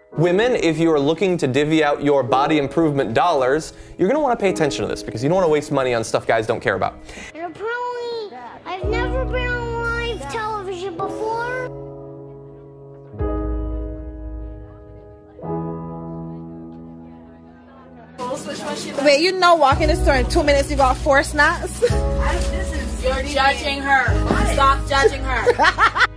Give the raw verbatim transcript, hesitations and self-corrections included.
Women, if you are looking to divvy out your body improvement dollars, you're going to want to pay attention to this because you don't want to waste money on stuff guys don't care about. And apparently, I've never been on live television before. Wait, you know, walk in the store in two minutes you got four snacks? You're judging her. Stop judging her.